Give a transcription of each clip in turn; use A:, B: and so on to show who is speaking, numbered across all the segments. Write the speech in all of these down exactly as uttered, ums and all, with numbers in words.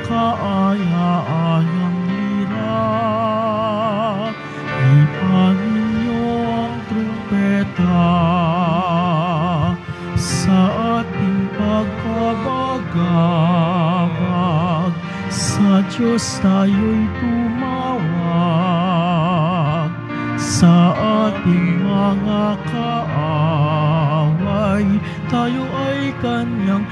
A: kaaya-ayang lira. Ipan ninyo ang trumpeta sa ating pagkabagabag. Sa Diyos tayo'y tumawag, sa ating mga kaaway tayo ay Kanyang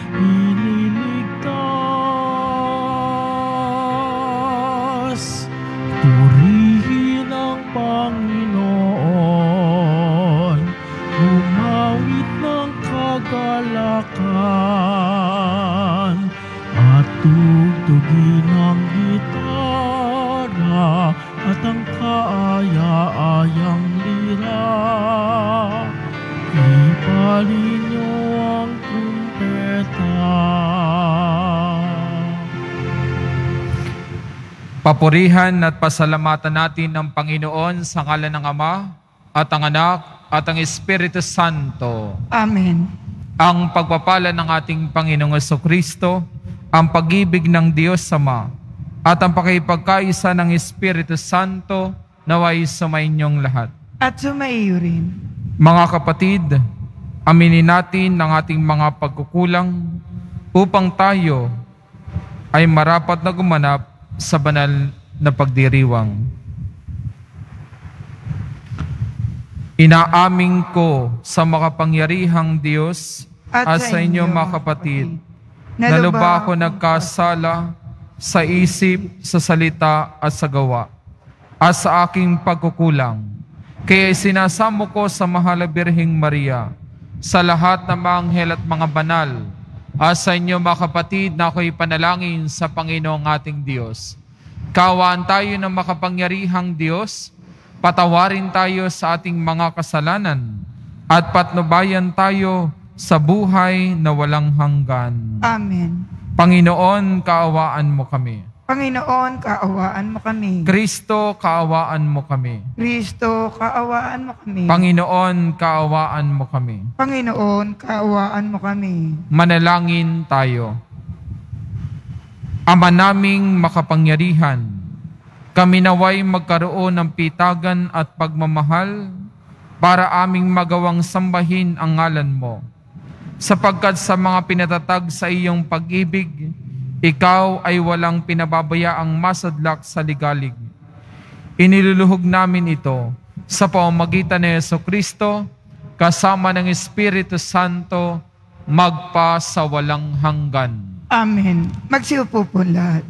A: iniligtas. Purihin ang Panginoon, humawit ng kagalakan, at tugtugin ang gitara at ang kaaya-ayang lira. Ipalin niyo ang trumpeta.
B: Papurihan at pasalamatan natin ang Panginoon sa ngalan ng Ama at ang Anak at ang Espiritu Santo.
C: Amen.
B: Ang pagpapala ng ating Panginoong Jesucristo, ang pag-ibig ng Diyos Ama, at ang pakipagkaisa ng Espiritu Santo naway sumainyong lahat.
C: At sumaiyo rin.
B: Mga kapatid, aminin natin ang ating mga pagkukulang upang tayo ay marapat na gumanap sa banal na pagdiriwang. Inaaming ko sa makapangyarihang Diyos at, at sa inyo mga kapatid, na lubha ako nagkasala sa isip, sa salita at sa gawa, at sa aking pagkukulang. Kaya sinasamo ko sa mahal na Birheng Maria, sa lahat ng mga anghel at mga banal, at sa inyo mga kapatid na ako'y panalangin sa Panginoong ating Diyos. Kaawaan tayo ng makapangyarihang Diyos, patawarin tayo sa ating mga kasalanan, at patnubayan tayo sa buhay na walang hanggan.
C: Amen.
B: Panginoon, kaawaan mo kami.
C: Panginoon, kaawaan mo kami.
B: Kristo, kaawaan mo kami.
C: Kristo, kaawaan mo kami.
B: Panginoon, kaawaan mo kami.
C: Panginoon, kaawaan mo kami.
B: Manalangin tayo. Ama naming makapangyarihan, kami naway magkaroon ng pitagan at pagmamahal para aming magawang sambahin ang ngalan mo. Sapagkat sa mga pinatatag sa iyong pag-ibig, ikaw ay walang pinababayaang masadlak sa ligalig. Iniluluhog namin ito sa pamamagitan ni Jesucristo, kasama ng Espiritu Santo, magpa sa walang hanggan.
C: Amen. Magsiupo po lahat.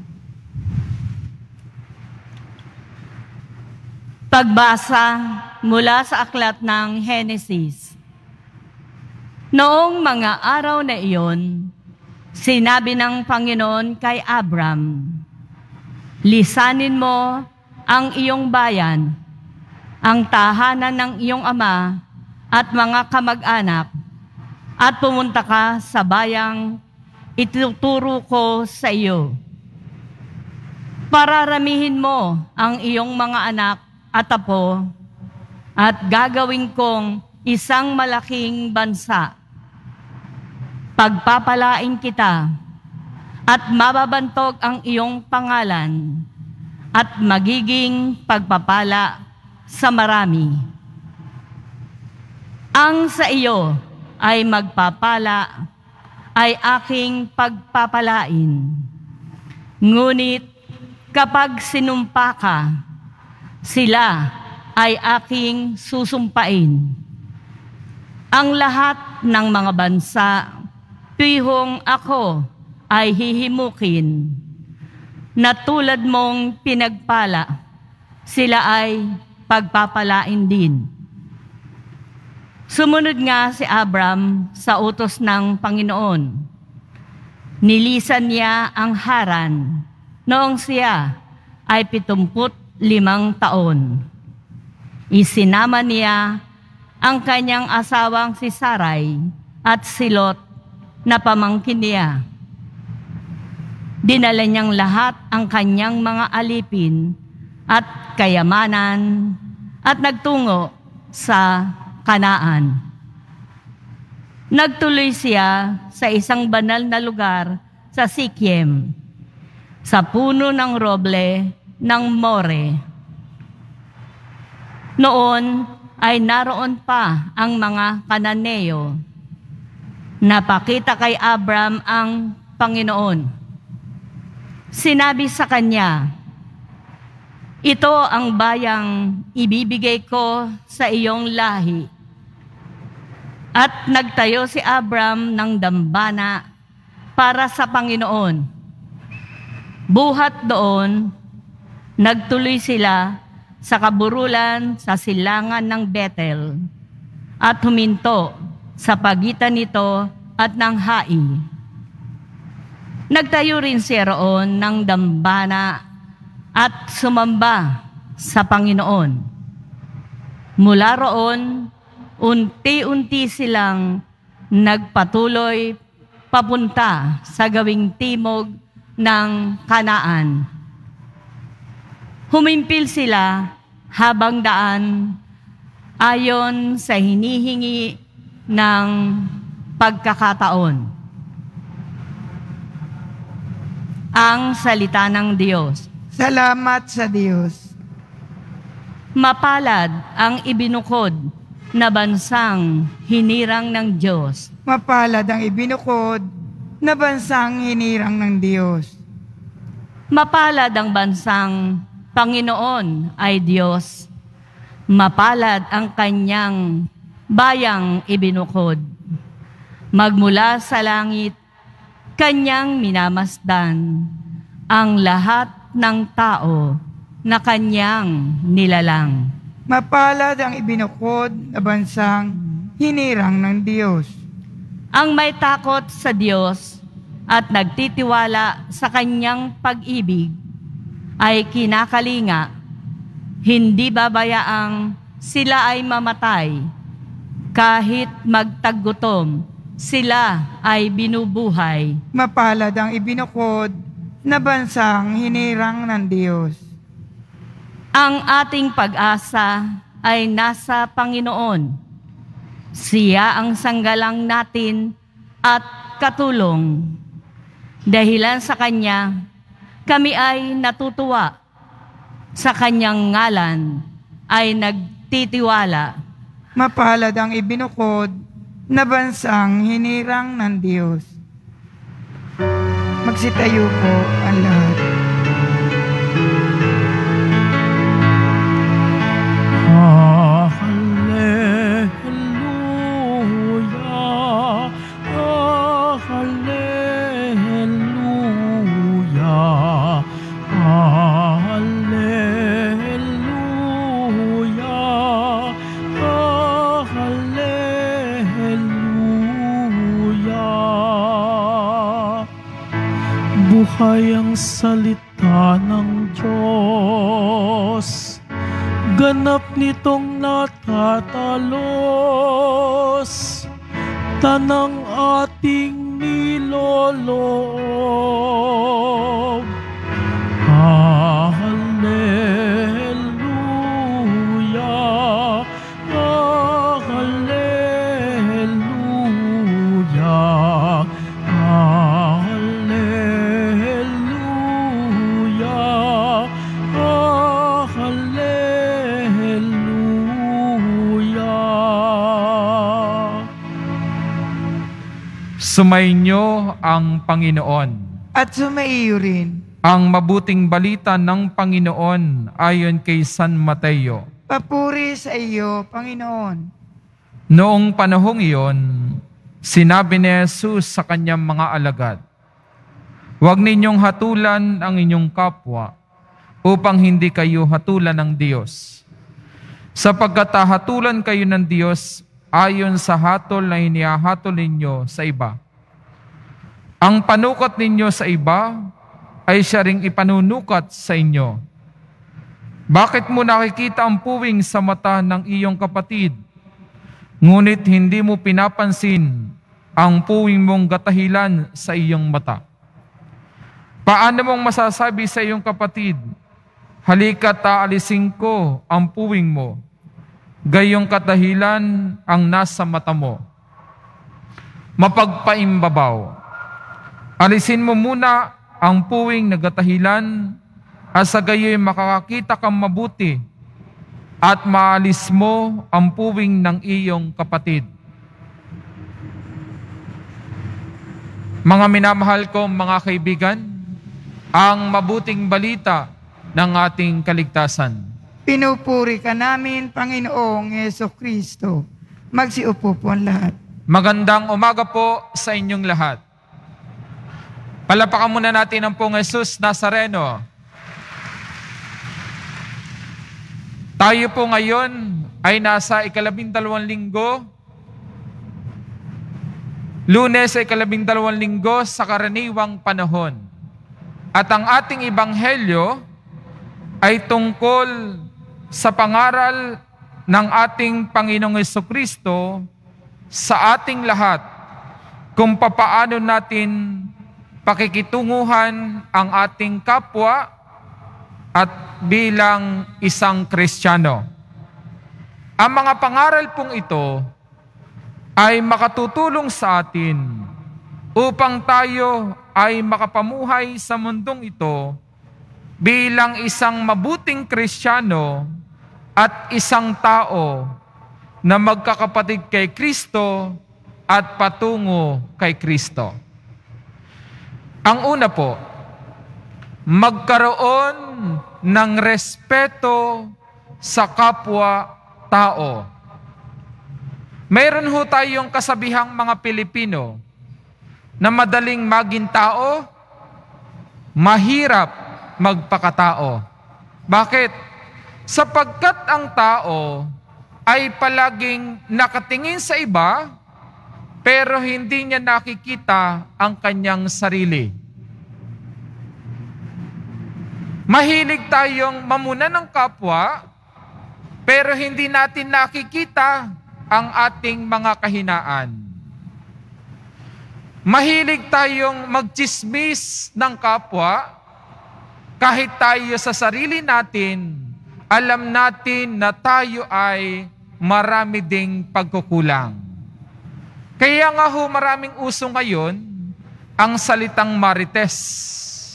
D: Pagbasa mula sa aklat ng Henesis. Noong mga araw na iyon, sinabi ng Panginoon kay Abram, lisanin mo ang iyong bayan, ang tahanan ng iyong ama at mga kamag-anak, at pumunta ka sa bayang ituturo ko sa iyo. Pararamihin mo ang iyong mga anak at apo, at gagawin kong isang malaking bansa. Pagpapalain kita, at mababantog ang iyong pangalan, at magiging pagpapala sa marami. Ang sa iyo ay magpapala ay aking pagpapalain. Ngunit kapag sinumpa ka, sila ay aking susumpain. Ang lahat ng mga bansa, pihong ako ay hihimukin. Na tulad mong pinagpala, sila ay pagpapalain din. Sumunod nga si Abram sa utos ng Panginoon. Nilisan niya ang Haran noong siya ay pitumput limang taon. Isinama niya ang kanyang asawang si Sarai at si Lot na pamangkin niya. Dinala niyang lahat ang kanyang mga alipin at kayamanan at nagtungo sa Kanaan. Nagtuloy siya sa isang banal na lugar sa Sikhem, sa puno ng roble ng More. Noon ay naroon pa ang mga Kananeo. Napakita kay Abram ang Panginoon. Sinabi sa kanya, "Ito ang bayang ibibigay ko sa iyong lahi." At nagtayo si Abram ng dambana para sa Panginoon. Buhat doon, nagtuloy sila sa kaburulan sa silangan ng Bethel at huminto sa pagitan nito at ng Hai. Nagtayo rin siya roon ng dambana at sumamba sa Panginoon. Mula roon, unti-unti silang nagpatuloy papunta sa gawing timog ng Kanaan. Humimpil sila habang daan ayon sa hinihingi ng pagkakataon. Ang salita ng Diyos.
C: Salamat sa Diyos.
D: Mapalad ang ibinukod na bansang hinirang ng Diyos.
C: Mapalad ang ibinukod na bansang hinirang ng Diyos.
D: Mapalad ang bansang Panginoon ay Diyos. Mapalad ang kanyang bayang ibinukod. Magmula sa langit, kanyang minamasdan ang lahat ng tao na kanyang nilalang.
C: Mapalad ang ibinukod na bansang hinirang ng Diyos.
D: Ang may takot sa Diyos at nagtitiwala sa kanyang pag-ibig ay kinakalinga, hindi babayaang sila ay mamatay. Kahit magtagutom, sila ay binubuhay.
C: Mapalad ang ibinukod na bansang hinirang ng Diyos.
D: Ang ating pag-asa ay nasa Panginoon. Siya ang sanggalang natin at katulong. Dahilan sa Kanya, kami ay natutuwa. Sa Kanyang ngalan ay nagtitiwala.
C: Mapalad ang ibinukod na bansang hinirang ng Diyos. Magsitayo po ang lahat.
A: Ah, hallelujah. Ah, hallelujah. Ah, hallelujah. Ah, hallelujah. Buhay ang salita ng Diyos, ganap nitong natatalos, tanang ating niloloob. Ah, hallelujah. Ah, hallelujah. Ah, hallelujah. Ah, hallelujah.
B: Sumainyo ang Panginoon.
C: At sumaiyo rin.
B: Ang mabuting balita ng Panginoon ayon kay San Mateo.
C: Papuri sa iyo, Panginoon.
B: Noong panahong iyon, sinabi ni Jesus sa kanyang mga alagad, "Huwag ninyong hatulan ang inyong kapwa upang hindi kayo hatulan ng Diyos. Sapagkat hatulan kayo ng Diyos ayon sa hatol na inihahatol ninyo sa iba. Ang panukat ninyo sa iba ay siya ring ipanunukat sa inyo. Bakit mo nakikita ang puwing sa mata ng iyong kapatid, ngunit hindi mo pinapansin ang puwing mong gatahilan sa iyong mata? Paano mong masasabi sa iyong kapatid, halika't aalisin ko ang puwing mo, gayong katahilan ang nasa mata mo? Mapagpaimbabaw, alisin mo muna ang puwing nagatahilan, at sa gayoy makakakita kang mabuti, at maalis mo ang puwing ng iyong kapatid. Mga minamahal kong mga kaibigan, ang mabuting balita ng ating kaligtasan.
C: Pinupuri ka namin, Panginoong Jesucristo. Magsiupo po ang lahat.
B: Magandang umaga po sa inyong lahat. Palapakan muna natin ang Pong Jesus Nazareno. Tayo po ngayon ay nasa ikalabindalawang linggo, Lunes ay ikalabindalawang linggo sa karaniwang panahon. At ang ating ebanghelyo ay tungkol sa pangaral ng ating Panginoong Jesucristo sa ating lahat kung papaano natin pakikitunguhan ang ating kapwa at bilang isang Kristiyano. Ang mga pangaral pong ito ay makatutulong sa atin upang tayo ay makapamuhay sa mundong ito bilang isang mabuting Kristiyano at isang tao na magkakapatid kay Kristo at patungo kay Kristo. Ang una po, magkaroon ng respeto sa kapwa-tao. Mayroon ho tayong kasabihang mga Pilipino na madaling maging tao, mahirap magpakatao. Bakit? Sapagkat ang tao ay palaging nakatingin sa iba, pero hindi niya nakikita ang kanyang sarili. Mahilig tayong mamuna ng kapwa, pero hindi natin nakikita ang ating mga kahinaan. Mahilig tayong magtsismis ng kapwa, kahit tayo sa sarili natin, alam natin na tayo ay marami ding pagkukulang. Kaya nga ho maraming uso ngayon ang salitang marites.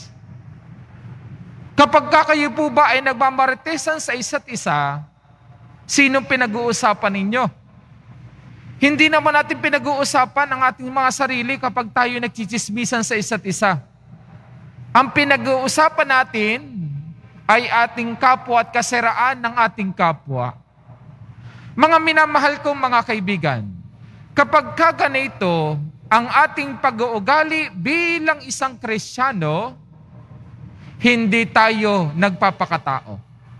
B: Kapag kayo po ba ay nagmamaritesan sa isa't isa, sinong pinag-uusapan ninyo? Hindi naman natin pinag-uusapan ang ating mga sarili kapag tayo nagchichismisan sa isa't isa. Ang pinag-uusapan natin ay ating kapwa at kasiraan ng ating kapwa. Mga minamahal kong mga kaibigan, kapag kaganito ang ating pag-uugali bilang isang Kristiyano, hindi tayo nagpapakatao.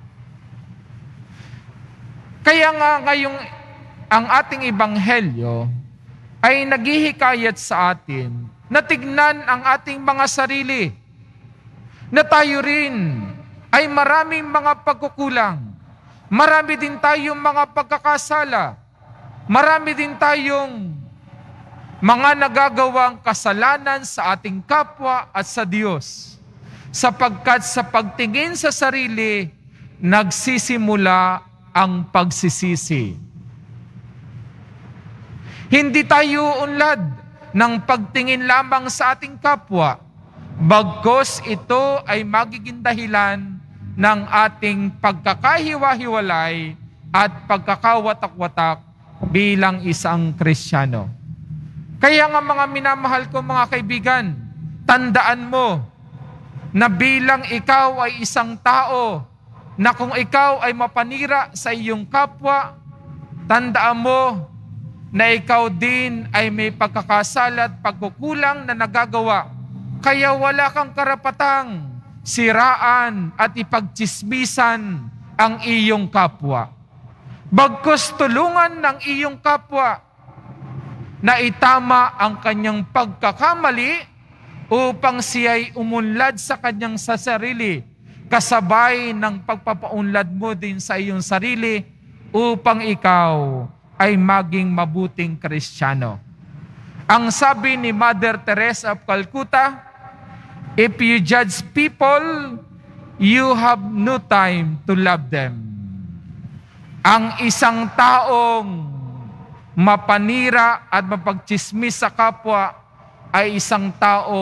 B: Kaya nga ngayong ang ating ebanghelyo ay naghihikayat sa atin na tignan ang ating mga sarili, na tayo rin ay maraming mga pagkukulang. Marami din tayong mga pagkakasala. Marami din tayong mga nagagawang kasalanan sa ating kapwa at sa Diyos. Sapagkat sa pagtingin sa sarili, nagsisimula ang pagsisisi. Hindi tayo unlad ng pagtingin lamang sa ating kapwa, bagkus ito ay magiging dahilan ng ating pagkakahiwa-hiwalay at pagkakawatak-watak bilang isang Kristiyano. Kaya nga mga minamahal ko mga kaibigan, tandaan mo na bilang ikaw ay isang tao, na kung ikaw ay mapanira sa iyong kapwa, tandaan mo na ikaw din ay may pagkakasala at pagkukulang na nagagawa. Kaya wala kang karapatang siraan at ipagtsismisan ang iyong kapwa. Bagkus tulungan ng iyong kapwa na itama ang kanyang pagkakamali upang siya'y umunlad sa kanyang sa sarili, kasabay ng pagpapaunlad mo din sa iyong sarili upang ikaw ay maging mabuting Kristiyano. Ang sabi ni Mother Teresa of Calcutta, if you judge people, you have no time to love them. Ang isang taong mapanira at mapagtsismis sa kapwa ay isang taong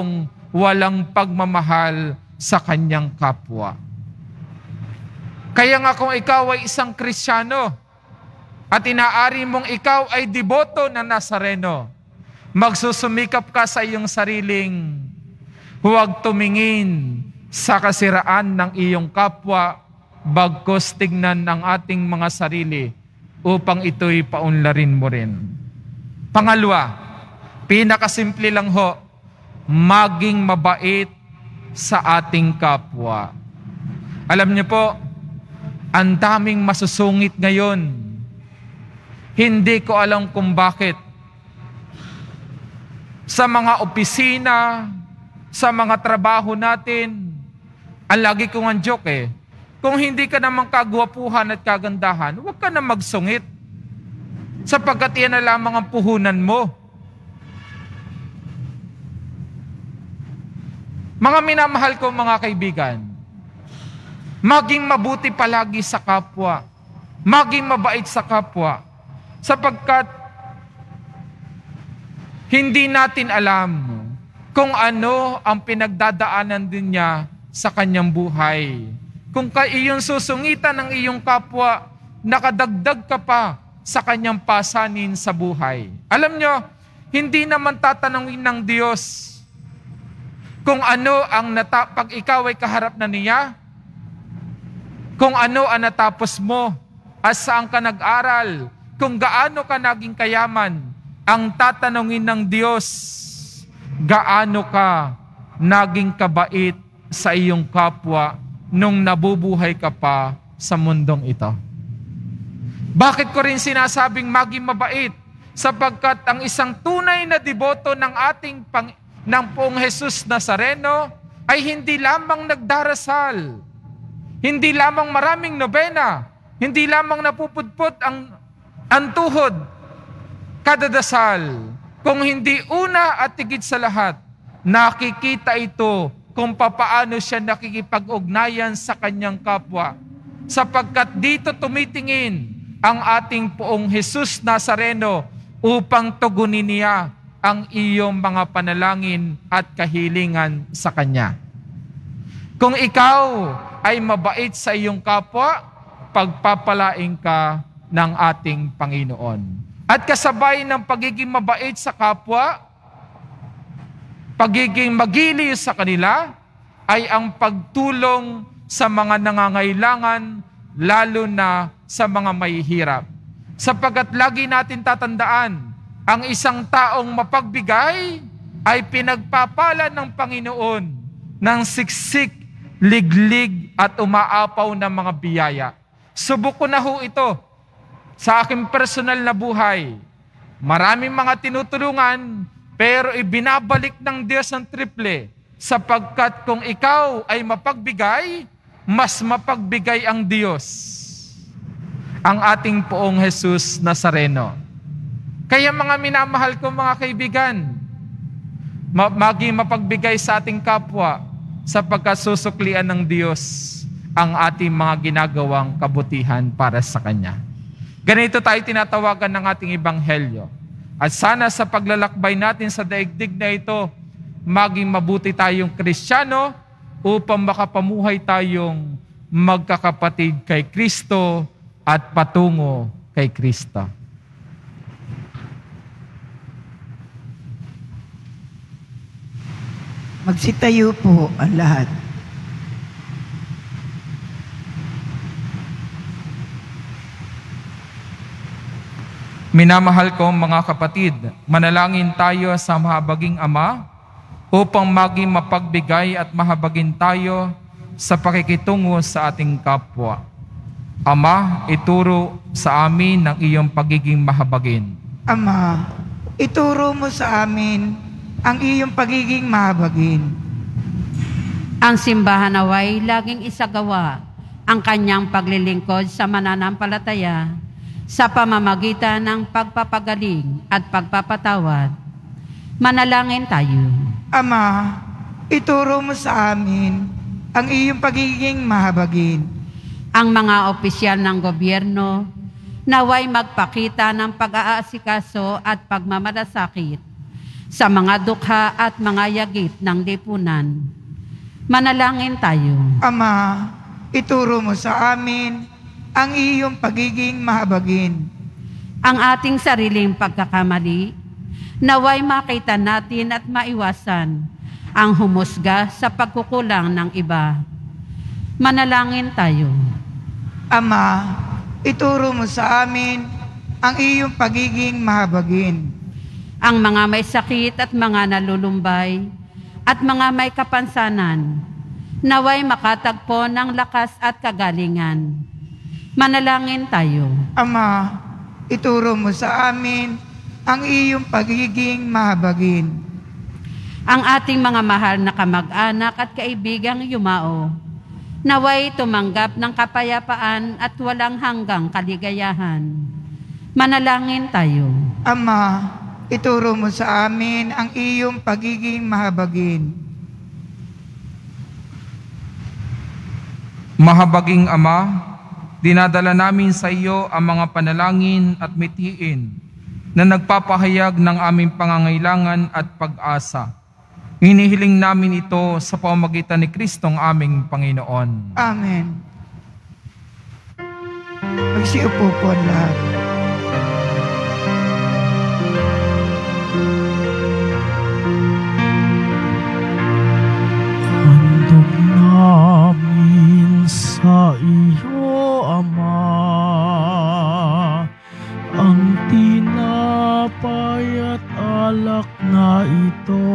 B: walang pagmamahal sa kanyang kapwa. Kaya nga kung ikaw ay isang Kristiyano at inaari mong ikaw ay deboto na Nazareno, magsusumikap ka sa iyong sariling huwag tumingin sa kasiraan ng iyong kapwa, bagkus tignan ng ating mga sarili upang ito'y paunlarin mo rin. Pangalawa, pinakasimple lang ho, maging mabait sa ating kapwa. Alam niyo po, ang daming masusungit ngayon. Hindi ko alam kung bakit. Sa mga opisina, sa mga trabaho natin, ang lagi kong ang joke eh, kung hindi ka naman kagwapuhan at kagandahan, huwag ka na magsungit. Sapagkat yan na lamang ang puhunan mo. Mga minamahal ko mga kaibigan, maging mabuti palagi sa kapwa. Maging mabait sa kapwa. Sapagkat hindi natin alam kung ano ang pinagdadaanan din niya sa kanyang buhay. Kung ka iyong susungitan ng iyong kapwa, nakadagdag ka pa sa kanyang pasanin sa buhay. Alam nyo, hindi naman tatanungin ng Diyos kung ano ang nata- pag ikaw ay kaharap na niya, kung ano ang natapos mo, at saan ka nag-aral, kung gaano ka naging kayaman. Ang tatanungin ng Diyos, gaano ka naging kabait sa iyong kapwa nung nabubuhay ka pa sa mundong ito. Bakit ko rin sinasabing maging mabait? Sapagkat ang isang tunay na deboto ng ating pang, ng Poong Jesus Nazareno ay hindi lamang nagdarasal, hindi lamang maraming nobena, hindi lamang napupudpud ang, ang tuhod kada dasal, kung hindi una at higit sa lahat, nakikita ito kung papaano siya nakikipag-ugnayan sa kanyang kapwa. Sapagkat dito tumitingin ang ating Poong Jesus Nazareno upang tugunin niya ang iyong mga panalangin at kahilingan sa Kanya. Kung ikaw ay mabait sa iyong kapwa, pagpapalain ka ng ating Panginoon. At kasabay ng pagiging mabait sa kapwa, pagiging magiliw sa kanila, ay ang pagtulong sa mga nangangailangan, lalo na sa mga mahihirap. Sapagkat lagi natin tatandaan, ang isang taong mapagbigay ay pinagpapala ng Panginoon ng siksik, liglig at umaapaw na mga biyaya. Subok ko na ho ito sa aking personal na buhay. Maraming mga tinutulungan, pero ibinabalik ng Diyos ng triple, sapagkat kung ikaw ay mapagbigay, mas mapagbigay ang Diyos, ang ating Poong Jesus Nazareno. Kaya mga minamahal ko mga kaibigan, maging mapagbigay sa ating kapwa, sapagkat susuklian ng Diyos ang ating mga ginagawang kabutihan para sa Kanya. Ganito tayo tinatawagan ng ating Ebanghelyo. At sana sa paglalakbay natin sa daigdig na ito, maging mabuti tayong Kristiyano upang makapamuhay tayong magkakapatid kay Kristo at patungo kay Kristo.
C: Magsitayo po ang lahat.
B: Minamahal kong mga kapatid, manalangin tayo sa mahabaging Ama upang maging mapagbigay at mahabagin tayo sa pakikitungo sa ating kapwa. Ama, ituro sa amin ng iyong pagiging mahabagin.
C: Ama, ituro mo sa amin ang iyong pagiging mahabagin.
E: Ang simbahan naway laging isagawa ang kanyang paglilingkod sa mananampalataya sa pamamagitan ng pagpapagaling at pagpapatawad. Manalangin tayo.
C: Ama, ituro mo sa amin ang iyong pagiging mahabagin.
E: Ang mga opisyal ng gobyerno naway magpakita ng pag-aasikaso at pagmamalasakit sa mga dukha at mga yagit ng lipunan. Manalangin tayo.
C: Ama, ituro mo sa amin ang iyong pagiging mahabagin.
E: Ang ating sariling pagkakamali, naway makita natin at maiwasan ang humusga sa pagkukulang ng iba. Manalangin tayo.
C: Ama, ituro mo sa amin ang iyong pagiging mahabagin.
E: Ang mga may sakit at mga nalulumbay at mga may kapansanan, naway makatagpo ng lakas at kagalingan. Manalangin tayo.
C: Ama, ituro mo sa amin ang iyong pagiging mahabagin.
E: Ang ating mga mahal na kamag-anak at kaibigang yumao, naway tumanggap ng kapayapaan at walang hanggang kaligayahan. Manalangin tayo.
C: Ama, ituro mo sa amin ang iyong pagiging mahabagin.
B: Mahabaging Ama, dinadala namin sa iyo ang mga panalangin at mithiin na nagpapahayag ng aming pangangailangan at pag-asa. Hinihiling namin ito sa pamamagitan ni Kristong aming Panginoon.
C: Amen. Magsiupo po ang lahat.
A: Handog namin sa iyo, Ama, ang tinapay at alak na ito.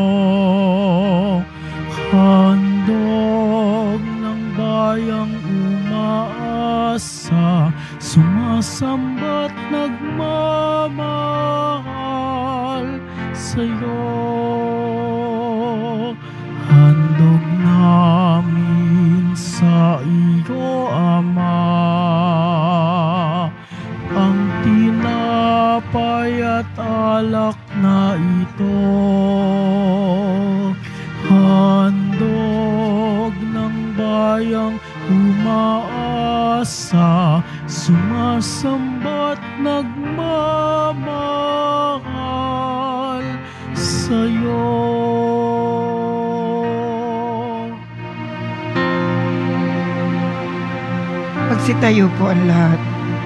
A: Handog ng bayang umaasa, sumasamba't nagmamahal sa'yo. Handog namin sa iyo, Ama, ang tinapay at alak na ito. Handog ng bayang umaasa, sumasamba't nagmamahal sa'yo.
C: Magsitayo po ang lahat.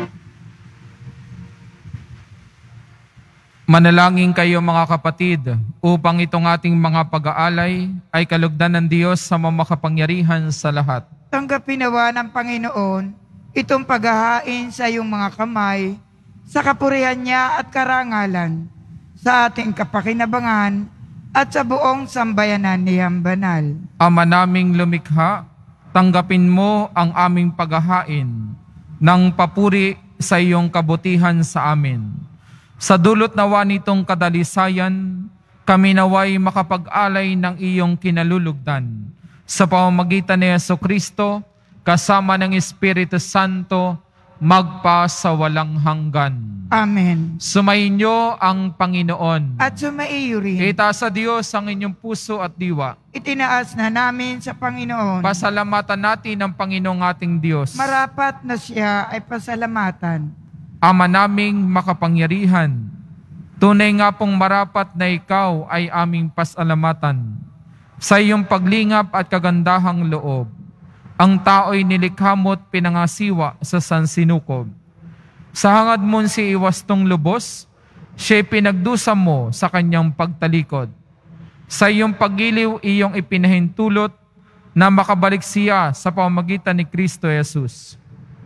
B: Manalangin kayo mga kapatid, upang itong ating mga pag-aalay ay kalugdan ng Diyos sa mamakapangyarihan sa lahat.
C: Tanggapin nawa ng Panginoon itong paghahain sa iyong mga kamay, sa kapurihan niya at karangalan, sa ating kapakinabangan at sa buong sambayanan niyang banal.
B: Ama naming lumikha, tanggapin mo ang aming paghahain ng papuri sa iyong kabutihan sa amin. Sa dulot nawa nitong kadalisayan, kami naway makapag-alay ng iyong kinalulugdan. Sa pamamagitan ni Jesucristo, kasama ng Espiritu Santo, magpa sa walang hanggan.
C: Amen.
B: Sumainyo ang Panginoon.
C: At sumaiyo rin.
B: Itaas sa Diyos ang inyong puso at diwa.
C: Itinaas na namin sa Panginoon.
B: Pasalamatan natin ang Panginoong ating Diyos.
C: Marapat na siya ay pasalamatan.
B: Ama naming makapangyarihan, tunay nga pong marapat na ikaw ay aming pasalamatan. Sa iyong paglingap at kagandahang loob, ang tao'y nilikha mo't pinangasiwa sa sansinukob. Sa hangad mo'n si iwastong lubos, siya'y pinagdusa mo sa kanyang pagtalikod. Sa iyong pagiliw iyong ipinahintulot na makabalik siya sa pamamagitan ni Kristo Jesus.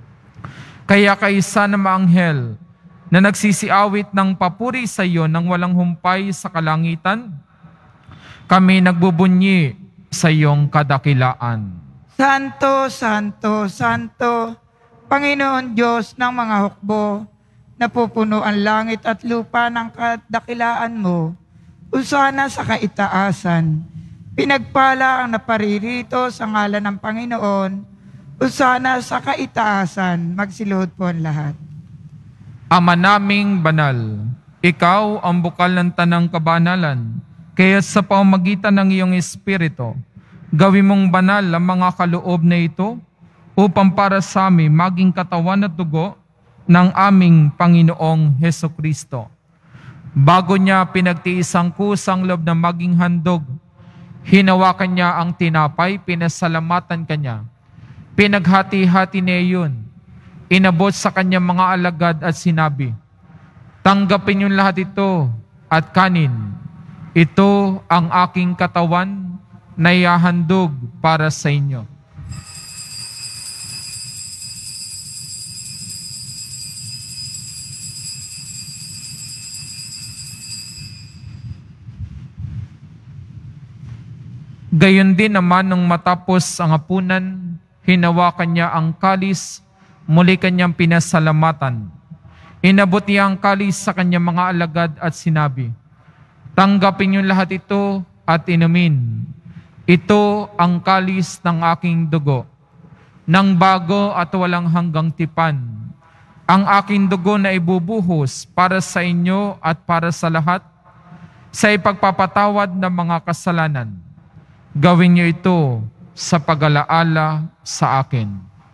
B: Kaya kaisa na maanghel na nagsisiawit ng papuri sa iyo nang walang humpay sa kalangitan, kami nagbubunyi sa iyong kadakilaan.
C: Santo, Santo, Santo, Panginoon Diyos ng mga hukbo, napupuno ang langit at lupa ng kadakilaan mo, usana sa kaitaasan. Pinagpala ang naparirito sa ngalan ng Panginoon, usana sa kaitaasan. Magsiluhod po ang lahat.
B: Ama naming banal, ikaw ang bukal ng tanang kabanalan, kaya sa pamamagitan ng iyong Espiritu, gawin mong banal ang mga kaloob na ito upang para sa amin maging katawan at dugo ng aming Panginoong Hesukristo. Bago niya pinagtiis ang kusang loob na maging handog, hinawakan niya ang tinapay, pinasalamatan kanya. Pinaghati-hati niya yun. Inabot sa kanyang mga alagad at sinabi, "Tanggapin niyo lahat ito at kanin. Ito ang aking katawan na ihahandog para sa inyo." Gayon din naman nung matapos ang hapunan, hinawakan niya ang kalis, muli kanyang pinasalamatan. Inabot niya ang kalis sa kanyang mga alagad at sinabi, "Tanggapin niyo lahat ito at inumin. Ito ang kalis ng aking dugo, ng bago at walang hanggang tipan. Ang aking dugo na ibubuhos para sa inyo at para sa lahat, sa ipagpapatawad ng mga kasalanan. Gawin niyo ito sa pag-alaala sa akin."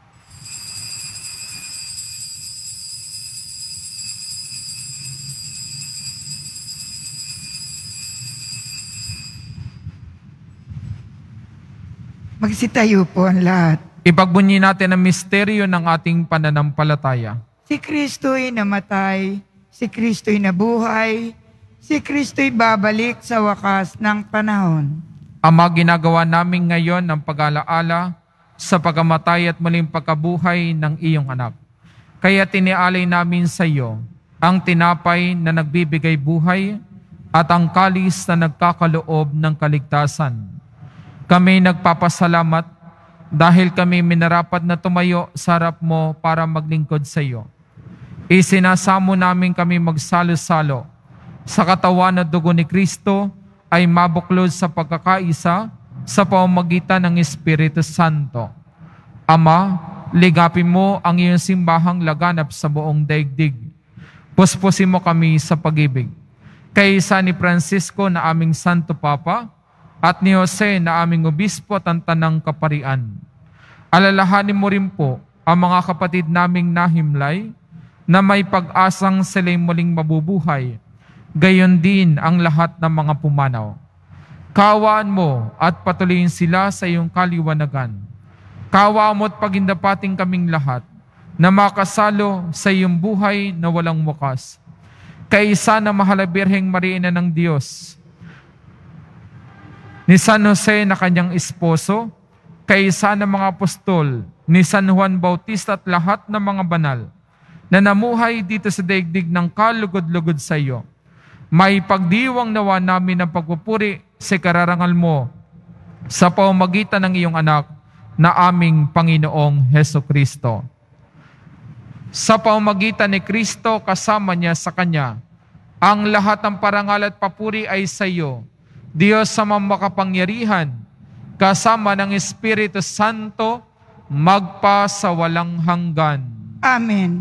C: Magsitayo po ang lahat.
B: Ipagbunyi natin ang misteryo ng ating pananampalataya.
C: Si Kristo'y namatay, si Kristo'y nabuhay, si Kristo'y babalik sa wakas ng panahon.
B: Ama, ginagawa namin ngayon ang pag-alaala sa pagkamatay at muling pagkabuhay ng iyong anak. Kaya tinialay namin sa iyo ang tinapay na nagbibigay buhay at ang kalis na nagkakaloob ng kaligtasan. Kami nagpapasalamat dahil kami minarapat na tumayo sa harap mo para maglingkod sa iyo. Isinasamo namin kami magsalo-salo sa katawan at dugo ni Kristo ay mabuklod sa pagkakaisa sa pamamagitan ng Espiritu Santo. Ama, ligapin mo ang iyong simbahang laganap sa buong daigdig. Puspusin mo kami sa pag-ibig. Kaysa ni Francisco na aming Santo Papa at ni Jose na aming Obispo at ang Tanang Kaparian. Alalahanin mo rin po ang mga kapatid naming nahimlay na may pag-asang sila'y muling mabubuhay. Gayon din ang lahat ng mga pumanaw. Kaawaan mo at patuloyin sila sa iyong kaliwanagan. Kaawaan mo at pagindapating kaming lahat na makasalo sa iyong buhay na walang wakas. Kaisa na mahal na Birheng Maria Ina ng Diyos, ni San Jose na kanyang esposo, kaisa ng mga apostol, ni San Juan Bautista at lahat ng mga banal na namuhay dito sa daigdig ng kalugod-lugod sa iyo. May pagdiwang nawa namin ng pagpupuri sa kararangal mo sa pamamagitan ng iyong anak na aming Panginoong Heso Kristo. Sa pamamagitan ni Kristo kasama niya sa Kanya, ang lahat ng parangal at papuri ay sa iyo, Diyos sa makapangyarihan, kasama ng Espiritu Santo, magpa sa walang hanggan.
C: Amen.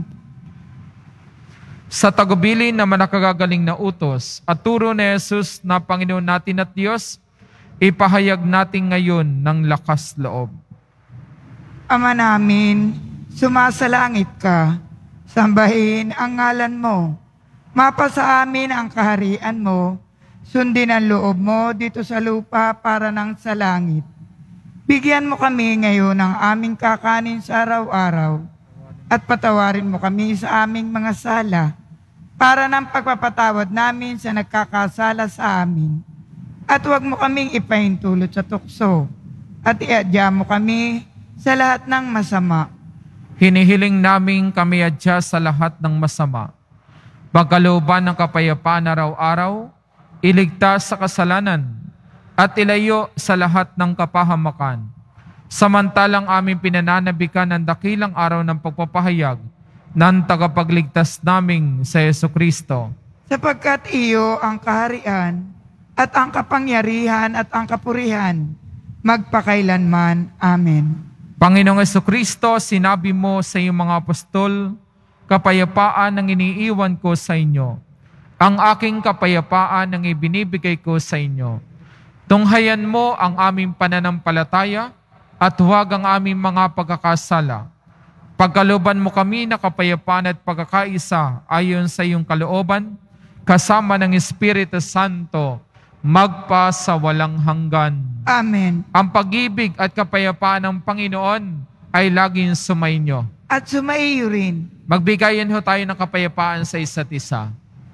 B: Sa tagubilin na manakagagaling na utos at turo ni Jesus na Panginoon natin at Diyos, ipahayag natin ngayon ng lakas loob.
C: Ama namin, sumasalangit ka, sambahin ang ngalan mo, mapasa amin ang kaharian mo, sundin ang loob mo dito sa lupa para nang sa langit. Bigyan mo kami ngayon ng aming kakanin sa araw-araw at patawarin mo kami sa aming mga sala para ng pagpapatawad namin sa nagkakasala sa amin. At huwag mo kaming ipahintulot sa tukso at iadya mo kami sa lahat ng masama.
B: Hinihiling namin kami adya sa lahat ng masama. Pagkalooban ng kapayapaan araw-araw, iligtas sa kasalanan at ilayo sa lahat ng kapahamakan. Samantalang aming pinananabikan ang dakilang araw ng pagpapahayag ng tagapagligtas naming sa Yesu Kristo.
C: Sapagkat iyo ang kaharian at ang kapangyarihan at ang kapurihan, magpakailanman. Amen.
B: Panginoong Yesu Kristo, sinabi mo sa iyong mga apostol, kapayapaan ang iniiwan ko sa inyo. Ang aking kapayapaan ang ibinibigay ko sa inyo. Tunghayan mo ang aming pananampalataya at huwag ang aming mga pagkakasala. Pagkalooban mo kami na kapayapaan at pagkakaisa ayon sa iyong kalooban, kasama ng Espiritu Santo, magpa sa walang hanggan.
C: Amen.
B: Ang pag-ibig at kapayapaan ng Panginoon ay laging sumainyo.
C: At sumaiyo rin.
B: Magbigayan ho tayo ng kapayapaan sa isa't isa.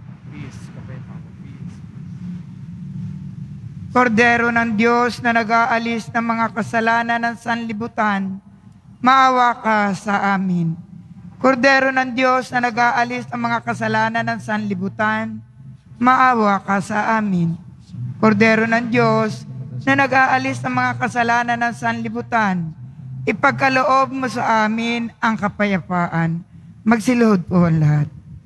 C: Kordero ng Diyos na nag-aalis ng mga kasalanan ng sanlibutan, maawa ka sa amin. Kordero ng Diyos na nag-aalis ng mga kasalanan ng sanlibutan, maawa ka sa amin. Kordero ng Diyos na nag-aalis ng mga kasalanan ng sanlibutan, ipagkaloob mo sa amin ang kapayapaan. Magsiluhod po ang lahat.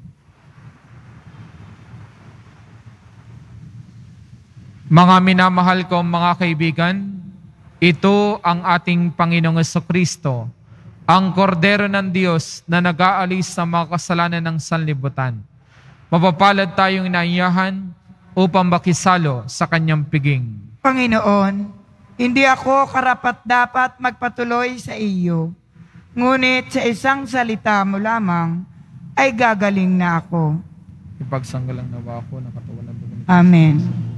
B: Mga minamahal kong mga kaibigan, ito ang ating Panginoong Jesucristo, ang Kordero ng Diyos na nag-aalis sa mga kasalanan ng sanlibutan. Mapapalad tayong inaiyahan upang makisalo sa kanyang piging.
C: Panginoon, hindi ako karapat-dapat magpatuloy sa iyo, ngunit sa isang salita mo lamang ay gagaling na ako.
B: Ipagsanggalang nawa ako ng katawan ng dugo.
C: Amen.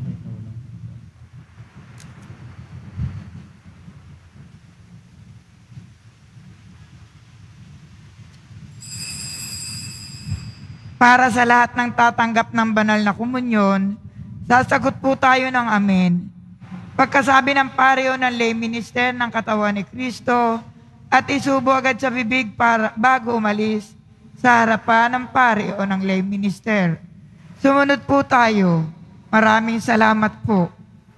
C: Para sa lahat ng tatanggap ng banal na komunyon, sasagot po tayo ng amen. Pagkasabi ng pareo ng lay minister ng katawan ni Kristo at isubo agad sa bibig para, bago umalis sa harapan ng pareo ng lay minister. Sumunod po tayo. Maraming salamat po.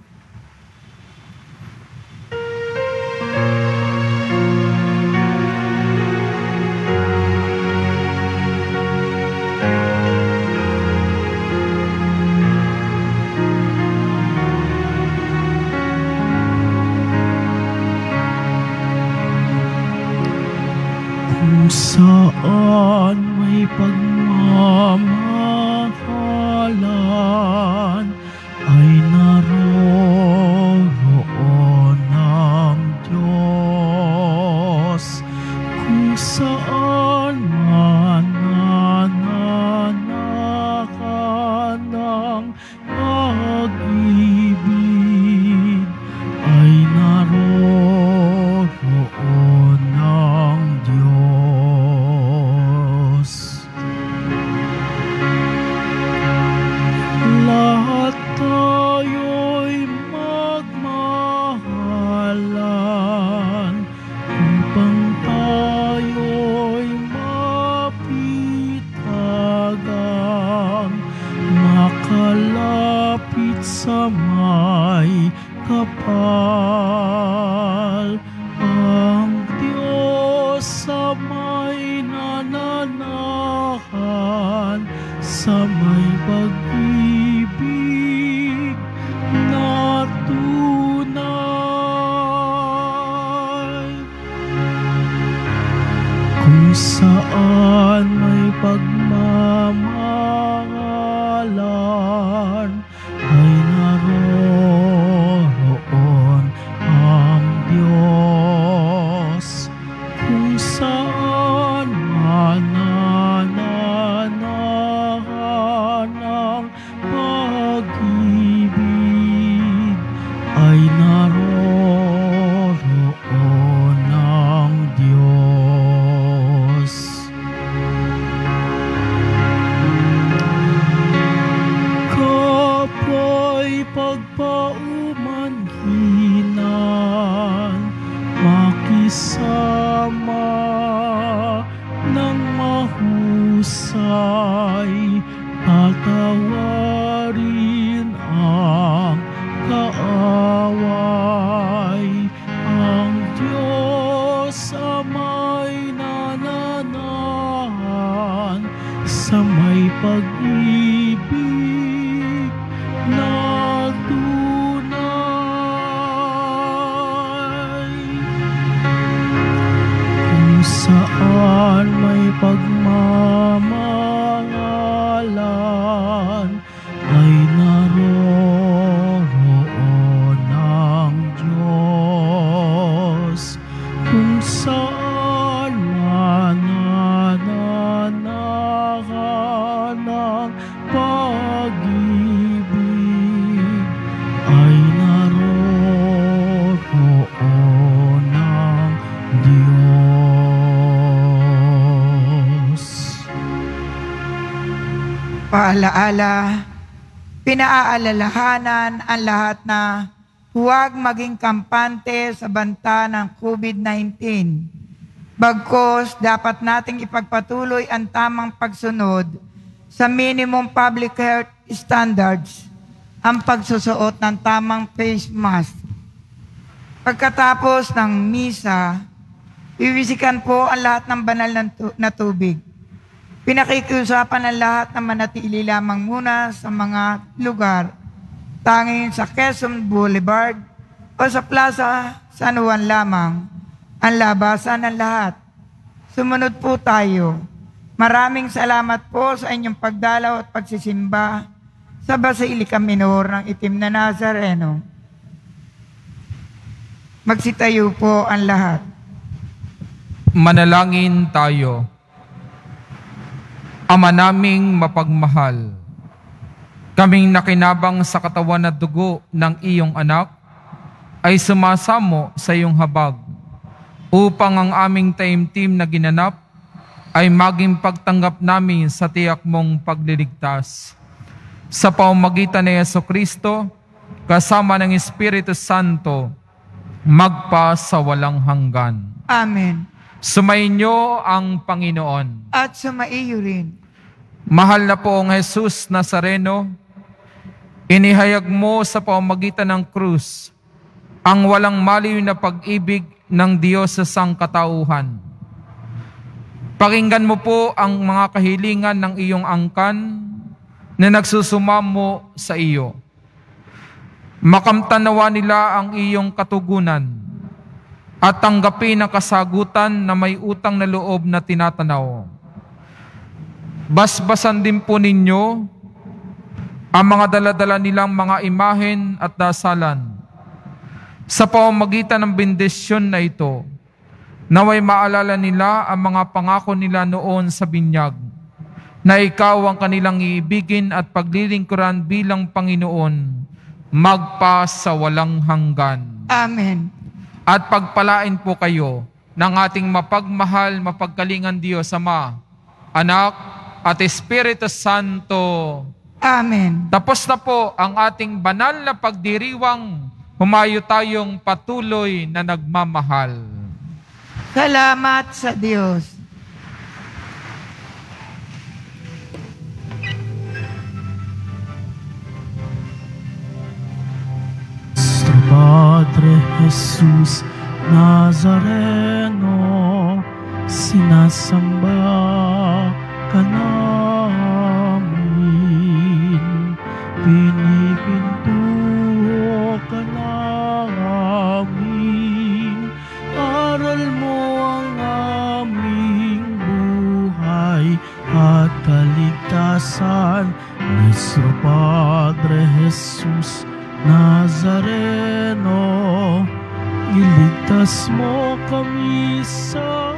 A: Kung saan may pagmamahalan ay naroroon ang Diyos. Kung saan man nananakan ng pag-ibig ay naroroon ang Diyos. Lahat tayo'y magmahalan upang tayo'y mapitagang makalapit sa may kapal. Ang Diyos sa may nananahan, sa may pag-ibig na tunay. Kung saan may pagmamahalan ay naroroon ang Diyos. Kung saan man nananahan ng pag-ibig ay naroroon ang Diyos. Kapwa'y pagpaumanhinan, makisama ng mahusay, patawarin ang kaaway. Ang Diyos sa may nananahan, sa may pag-ibig na tunay. Kung saan may pagmamahalan ay naroroon ang Diyos. Kung saan man nananahan ng
C: paalaala, pinaaalalahanan ang lahat na huwag maging kampante sa banta ng COVID nineteen. Bagkus, dapat nating ipagpatuloy ang tamang pagsunod sa minimum public health standards, ang pagsusuot ng tamang face mask. Pagkatapos ng misa, bibisikan po ang lahat ng banal na tubig. Pinakikiusapan ang lahat na manatili lamang muna sa mga lugar, tanging sa Quezon Boulevard o sa Plaza San Juan lamang ang labasan ng lahat. Sumunod po tayo. Maraming salamat po sa inyong pagdalaw at pagsisimba sa Basilica Minor ng Itim na Nazareno. Magsitayo po ang lahat.
B: Manalangin tayo. Ama naming mapagmahal, kaming nakinabang sa katawan at dugo ng iyong anak ay sumasamo sa iyong habag upang ang aming taimtim na ginanap ay maging pagtanggap namin sa tiyak mong pagliligtas. Sa pamamagitan ni Jesucristo, kasama ng Espiritu Santo, magpa sa walang hanggan.
C: Amen.
B: Sumainyo ang Panginoon.
C: At sumaiyo rin.
B: Mahal na poong Jesus Nazareno, inihayag mo sa pamamagitan ng krus ang walang maliw na pag-ibig ng Diyos sa sangkatauhan. Pakinggan mo po ang mga kahilingan ng iyong angkan na nagsusumamo sa iyo. Makamtanawa nila ang iyong katugunan at tanggapin ang kasagutan na may utang na loob na tinatanaw. Basbasan din po ninyo ang mga daladala nilang mga imahen at dasalan. Sa pamamagitan ng bendisyon na ito, naway maalala nila ang mga pangako nila noon sa binyag, na ikaw ang kanilang iibigin at paglilingkuran bilang Panginoon, magpa sa walang hanggan.
C: Amen.
B: At pagpalain po kayo ng ating mapagmahal, mapagkalingan Diyos Ama, Anak, at Espiritu Santo.
C: Amen.
B: Tapos na po ang ating banal na pagdiriwang, humayo tayong patuloy na nagmamahal.
C: Salamat sa Diyos.
A: Padre Jesus Nazareno, sinasamba ka namin, pinipintuho ka namin, aral mo ang aming buhay at kaligtasan, Nuestro Padre Jesus Nazareno, iligtas mo kami sa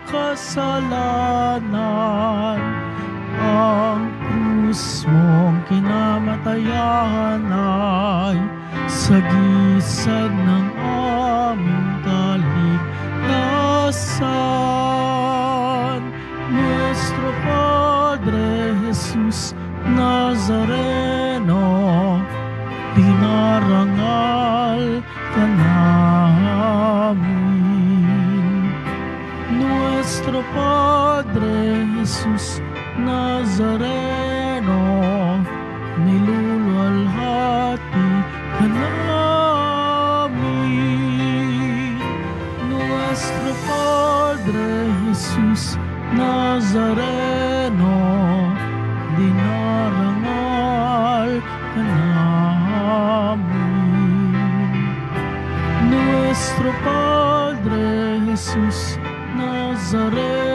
A: kasalanan. Ang krus mong kinamatayan ay sagisag ng aming kaligtasan. Nuestro Padre Jesus Nazareno, pinarangal ka namin. Nuestro Padre Jesus Nazareno, niluluwalhati ka namin. Nuestro Padre Jesus Nazareno, dinarangal ka namin. Nuestro Padre Jesus Nazareno,